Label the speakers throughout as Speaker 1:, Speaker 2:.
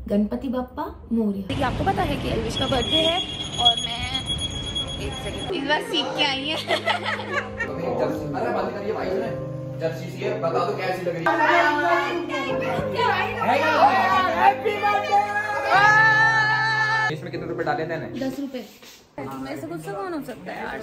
Speaker 1: गणपति बप्पा मोरया।
Speaker 2: आपको पता है कि एल्विश का बर्थडे है और मैं एक सेकंड इस बार सीख के आई है।
Speaker 3: अरे बात करिए भाई ने जर्सी सी है, बता दो कैसी लग रही है। इसमें कितने रुपए डाले थे?
Speaker 1: 10 रुपए।
Speaker 2: मैं से कुछ कौन हो सकता है यार।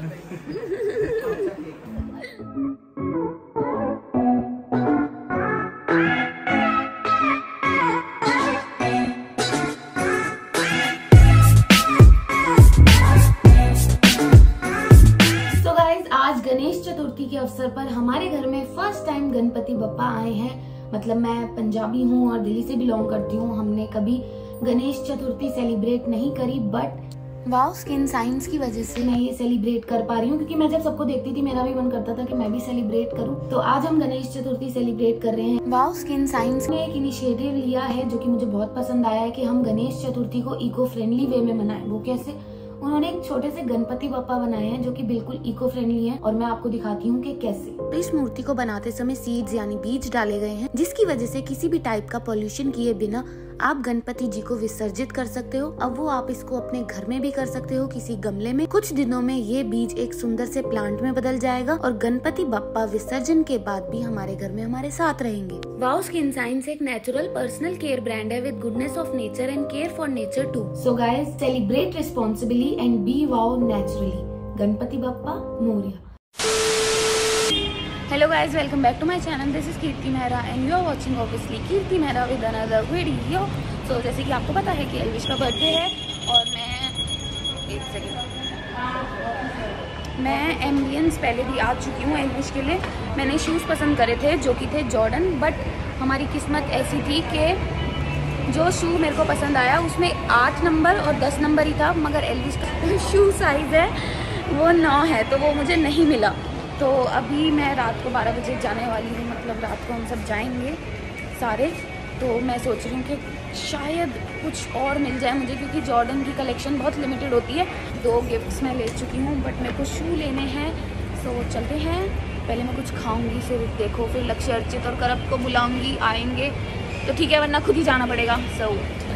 Speaker 1: आज गणेश चतुर्थी के अवसर पर हमारे घर में फर्स्ट टाइम गणपति बप्पा आए हैं। मतलब मैं पंजाबी हूँ और दिल्ली से बिलोंग करती हूँ। हमने कभी गणेश चतुर्थी सेलिब्रेट नहीं करी, बट वाओ स्किन साइंस की वजह से मैं ये सेलिब्रेट कर पा रही हूँ, क्योंकि मैं जब सबको देखती थी मेरा भी मन करता था कि मैं भी सेलिब्रेट करूँ। तो आज हम गणेश चतुर्थी सेलिब्रेट कर रहे हैं। वाओ स्किन साइंस ने एक इनिशिएटिव लिया है जो कि मुझे बहुत पसंद आया है कि हम गणेश चतुर्थी को इको फ्रेंडली वे में मनाएं। वो कैसे? उन्होंने एक छोटे से गणपति बप्पा बनाए हैं जो कि बिल्कुल इको फ्रेंडली है, और मैं आपको दिखाती हूँ कि कैसे।
Speaker 2: इस मूर्ति को बनाते समय सीड्स यानी बीज डाले गए हैं, जिसकी वजह से किसी भी टाइप का पॉल्यूशन किए बिना आप गणपति जी को विसर्जित कर सकते हो। अब वो आप इसको अपने घर में भी कर सकते हो, किसी गमले में। कुछ दिनों में ये बीज एक सुंदर से प्लांट में बदल जाएगा और गणपति बप्पा विसर्जन के बाद भी हमारे घर में हमारे साथ रहेंगे। वाओ स्किन साइंस एक नेचुरल पर्सनल केयर ब्रांड है with goodness of nature and care for nature too.
Speaker 1: So guys, celebrate responsibly and be wow naturally. Ganpati Bappa Morya.
Speaker 2: Hello guys, welcome back to my channel. This is Kirti Mehra and you are watching obviously Kirti Mehra with another video. So जैसे कि आपको पता है कि एल्विश का birthday है और मैं एम्बियंस पहले भी आ चुकी हूँ एल्विश के लिए। मैंने शूज़ पसंद करे थे जो कि थे जॉर्डन, बट हमारी किस्मत ऐसी थी कि जो शू मेरे को पसंद आया उसमें 8 नंबर और 10 नंबर ही था, मगर एल्विश का शू साइज़ है वो 9 है, तो वो मुझे नहीं मिला। तो अभी मैं रात को 12 बजे जाने वाली हूँ, मतलब रात को हम सब जाएंगे सारे। तो मैं सोच रही हूँ कि शायद कुछ और मिल जाए मुझे, क्योंकि जॉर्डन की कलेक्शन बहुत लिमिटेड होती है। 2 गिफ्ट्स मैं ले चुकी हूँ, बट मेरे को शू लेने हैं। तो चलते हैं, पहले मैं कुछ खाऊंगी, फिर देखो, फिर लक्ष्य, अर्चित और करब को बुलाऊंगी, आएंगे तो ठीक है, वरना खुद ही जाना पड़ेगा। सो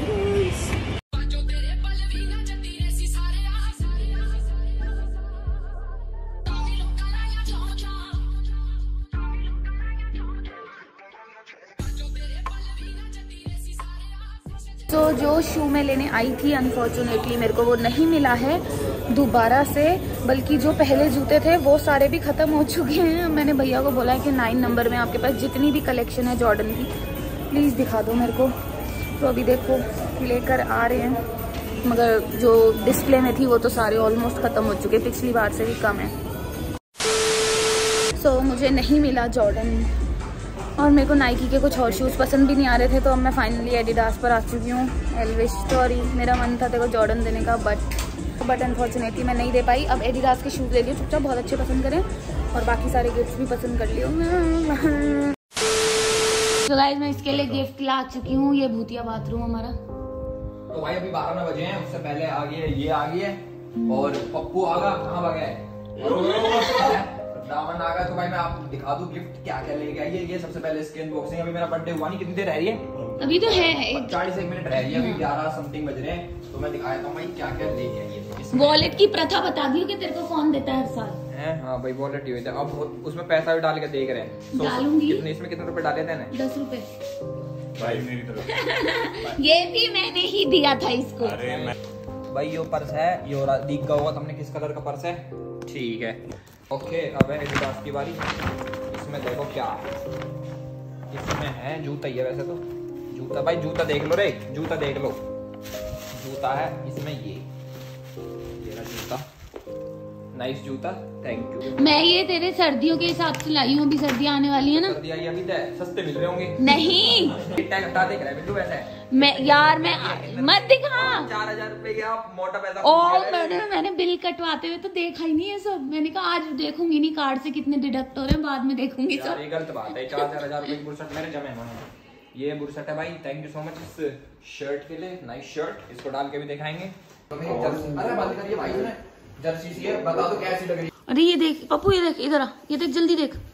Speaker 2: तो जो शू मैं लेने आई थी, अनफॉर्चुनेटली मेरे को वो नहीं मिला है दोबारा से, बल्कि जो पहले जूते थे वो सारे भी ख़त्म हो चुके हैं। मैंने भैया को बोला है कि 9 नंबर में आपके पास जितनी भी कलेक्शन है जॉर्डन की प्लीज़ दिखा दो मेरे को। तो अभी देखो लेकर आ रहे हैं, मगर जो डिस्प्ले में थी वो तो सारे ऑलमोस्ट ख़त्म हो चुके, पिछली बार से भी कम है। सो मुझे नहीं मिला जॉर्डन, और मेरे को नाइकी के कुछ और शूज़ पसंद भी नहीं आ रहे थे, तो अब मैं फाइनली एडिडास पर आ चुकी हूँ। एल्विश, सॉरी, मेरा मन था तेरे को जॉर्डन देने का, बट अनफॉर्चुनेटली मैं नहीं दे पाई। अब एडिडास के शूज़ ले लियो चुपचाप, बहुत अच्छे पसंद करें, और बाकी सारे गिफ्ट्स भी पसंद कर लियो। तो गाइस, मैं इसके लिए गिफ्ट ला चुकी हूँ, ये भूतिया बाथरूम हमारा।
Speaker 3: तो भाई अभी 12 बजे हैं, उससे पहले आ गई है, ये आ गई है, और पप्पू आगा कहाँ भागा है, दामन आ गया। तो भाई मैं आपको दिखा दूं गिफ्ट क्या क्या लेके आई है। ये सबसे पहले इसकी अनबॉक्सिंग। अभी मेरा बर्थडे हुआ नहीं, कितनी देर रह रही है?
Speaker 2: अभी तो है
Speaker 3: 40 मिनट रह रही है, अभी 11 समथिंग बज रहे हैं। तो मैं दिखाता हूँ भाई क्या क्या लेके आई है।
Speaker 2: वॉलेट की प्रथा बता दी कि तेरे को कौन देता है हर साल।
Speaker 3: हाँ भाई, वॉलेट ही होता है। अब उसमें पैसा भी डाल के देख रहे हैं।
Speaker 2: डालूंगी।
Speaker 3: इसमें कितने रुपए डाले थे?
Speaker 2: 10 रुपए
Speaker 3: भाई मेरी तरफ।
Speaker 2: ये भी मैंने ही दिया था इसको।
Speaker 3: भाई ये पर्स है, ये दिख गया होगा तुमने किस कलर का पर्स है। ठीक है, ओके। अब है एडिडास की बारी। इसमें देखो क्या इसमें है, जूता ही है वैसे तो। जूता भाई, जूता देख लो रे, जूता देख लो, जूता है इसमें। ये रहा जूता, नाइस जूता, थैंक यू।
Speaker 2: मैं ये तेरे सर्दियों के हिसाब से लाई हूँ, अभी सर्दियाँ आने वाली है ना।
Speaker 3: सर्दियाँ अभी तो सस्ते मिल रहे होंगे।
Speaker 2: नहीं
Speaker 3: टैग हटा देख रहा है बिल्लू वैसे।
Speaker 2: मैं यार, मैं मत दिखा।
Speaker 3: 4000 रुपए के आप मोटा पैसा।
Speaker 2: और मैंने बिल कटवाते हुए तो देखा ही नहीं है सब। मैंने कहा आज देखूंगी नहीं कार्ड से कितने डिडक्ट हो रहे हैं, बाद में देखूंगी सब।
Speaker 3: ये गलत बात है। 4000 रुपए की बुरसट मेरे जमे हुए हैं। ये बुरसट है भाई, थैंक यू सो मच इस शर्ट के लिए, नाइस शर्ट। इसको डाल के भी दिखाएंगे। अरे बात करिए भाई ने जर्सी सी है, बता दो कैसी लग रही है।
Speaker 2: अरे ये देख पप्पू, ये देख, इधर आ, ये देख जल्दी देख,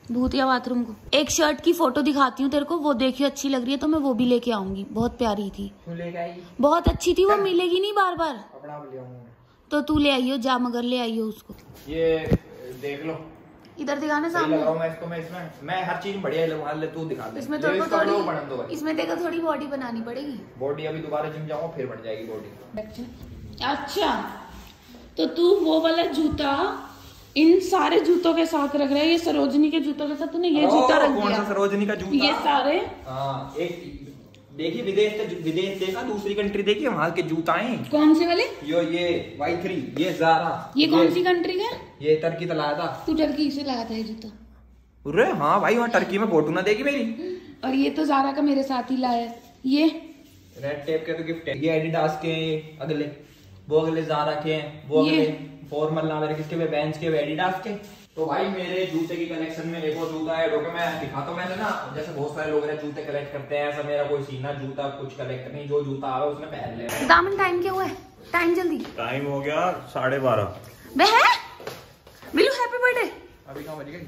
Speaker 1: भूतिया बाथरूम को। एक शर्ट की फोटो दिखाती हूँ तेरे को, वो देखियो अच्छी लग रही है तो मैं वो भी लेके आऊंगी। बहुत प्यारी थी, बहुत अच्छी थी, वो मिलेगी नहीं बार बार। तो तू ले आइयो, जा मगर ले आइयो उसको।
Speaker 3: ये देख लो,
Speaker 1: इधर दिखाने सामने।
Speaker 3: मैं हर चीज बढ़िया ले, तू दिखा दे।
Speaker 1: इसमें देखो थोड़ी बॉडी बनानी पड़ेगी।
Speaker 3: बॉडी अभी दोबारा जिम जाऊंगा फिर बन जाएगी बॉडी।
Speaker 1: अच्छा तो तू वो वाला जूता इन सारे जूतों के साथ रख रहा है, ये सरोजनी के जूतों के साथ तूने ये जूता रख दिया।
Speaker 3: कौन सा सरोजनी का जूता?
Speaker 1: ये सारे
Speaker 3: एक देखिए विदेश देखा, दूसरी कंट्री देखी, वहाँ के जूता हैं।
Speaker 1: कौन से वाले?
Speaker 3: ये Y3, ये ज़ारा।
Speaker 1: ये कौन सी कंट्री है?
Speaker 3: ये टर्की तो लाया था।
Speaker 1: तू टर्की से लाया था ये जूता?
Speaker 3: अरे हाँ भाई, वहाँ टर्की में फोटो ना देखी मेरी।
Speaker 1: और ये तो ज़ारा का मेरे साथ ही लाया। ये
Speaker 3: रेड टेप के तो गिफ्ट है। ये एडिडास के अगले, वो अगले ज़ारा के हैं, वो अगले फॉर्मल ना मेरे किसके, बेंच के, एडिडास के। तो भाई मेरे जूते की कलेक्शन में एक और जूता है, जो कि मैं दिखाता हूँ। मैंने ना जैसे बहुत सारे लोग जूते कलेक्ट करते हैं, ऐसा मेरा कोई सीना जूता कुछ कलेक्ट नहीं, जो जूता आ रहा है उसमें पहन ले।
Speaker 1: दामन टाइम क्या हुआ है? टाइम जल्दी।
Speaker 4: टाइम हो गया 12:30।
Speaker 1: Billu happy birthday.
Speaker 3: अभी कहाँ बज गई?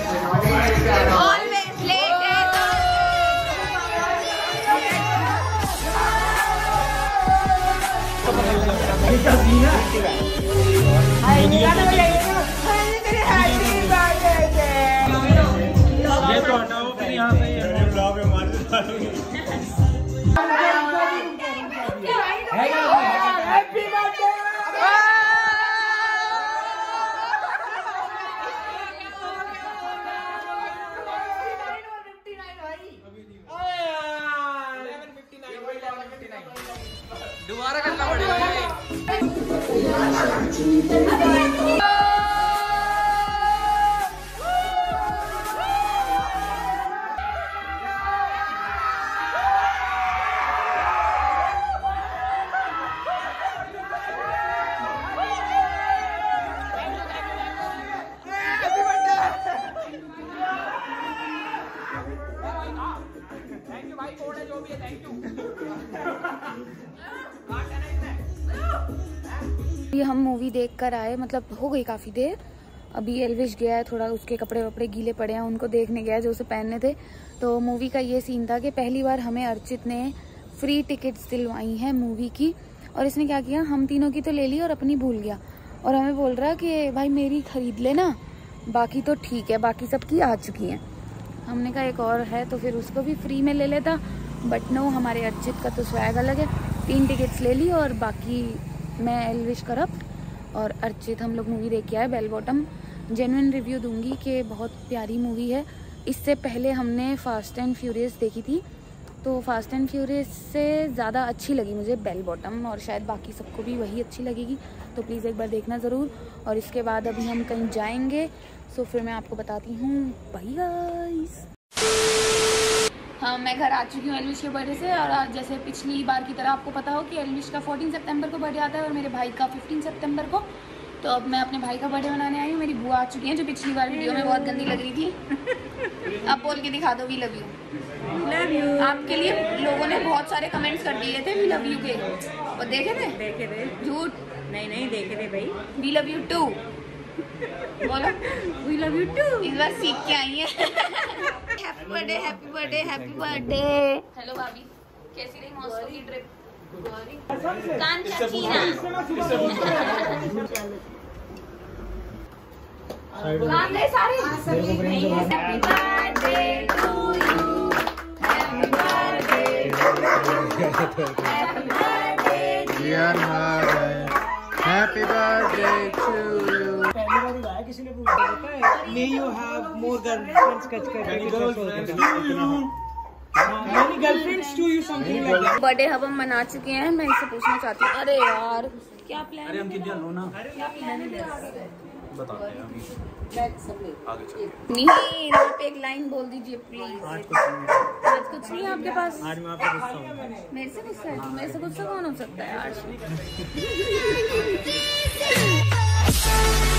Speaker 1: ऑलवेज लेट है।
Speaker 4: ये तो हटाओ फिर यहाँ से ये ब्लॉग में मार
Speaker 3: हैप्पी बर्थडे। दोबारा करना पड़ेगा।
Speaker 2: ये हम मूवी देख कर आए, मतलब हो गई काफ़ी देर। अभी एल्विश गया है, थोड़ा उसके कपड़े वपड़े गीले पड़े हैं, उनको देखने गया है जो उसे पहनने थे। तो मूवी का ये सीन था कि पहली बार हमें अर्चित ने फ्री टिकट्स दिलवाई हैं मूवी की। और इसने क्या किया, हम तीनों की तो ले ली और अपनी भूल गया। और हमें बोल रहा कि भाई मेरी खरीद लेना, बाकी तो ठीक है, बाकी सबकी आ चुकी हैं। हमने कहा एक और है तो फिर उसको भी फ्री में ले लेता, बट नो, हमारे अर्चित का तो स्वैग अलग है। 3 टिकट्स ले ली और बाकी मैं एल्विश करप और अर्चित हम लोग मूवी देख के आए बेल बॉटम। जेन्युइन रिव्यू दूंगी कि बहुत प्यारी मूवी है। इससे पहले हमने फास्ट एंड फ्यूरियस देखी थी, तो फास्ट एंड फ्यूरियस से ज़्यादा अच्छी लगी मुझे बेल बॉटम, और शायद बाकी सबको भी वही अच्छी लगेगी। तो प्लीज़ एक बार देखना ज़रूर। और इसके बाद अभी हम कहीं जाएंगे, सो फिर मैं आपको बताती हूँ। Bye guys. हाँ, मैं घर आ चुकी हूँ एल्विश के बर्थडे से। और आज जैसे पिछली बार की तरह आपको पता हो कि एल्विश का 14 सितंबर को बर्थडे आता है और मेरे भाई का 15 सितंबर को। तो अब मैं अपने भाई का बर्थडे मनाने आई हूँ। मेरी बुआ आ चुकी हैं, जो पिछली बार वीडियो में बहुत गंदी लग रही थी। अब बोल के दिखा दो, वी लव यू। आपके लिए लोगों ने बहुत सारे कमेंट्स कर दिए थे वी लव यू के, और देखे थे? झूठ नहीं देखे थे भाई। वी लव यू टू बोलो, वी लव यू टू। इस बार सीख के आई है। Happy birthday, happy birthday, happy birthday. Hello भाभी, कैसी रही मॉस्को की ट्रिप? कान चचीना कान गए सारे। Happy birthday to you, happy birthday, happy birthday dear her, happy birthday to you.
Speaker 5: किसी ने पूछा may you have more girlfriends many girlfriends to you something like that।
Speaker 2: Birthday अब हम मना चुके हैं। मैं इससे पूछना चाहती हूँ, अरे यार क्या प्लान?
Speaker 4: अरे हम कितना लो ना,
Speaker 2: क्या प्लान है?
Speaker 4: बताते हैं अभी आगे चल।
Speaker 2: नहीं, आप एक लाइन बोल दीजिए प्लीज। आज कुछ नहीं है आपके पास?
Speaker 4: आज मैं आपसे गुस्सा हूँ।
Speaker 2: मेरे से गुस्सा है? मेरे से गुस्सा कौन हो सकता है आज?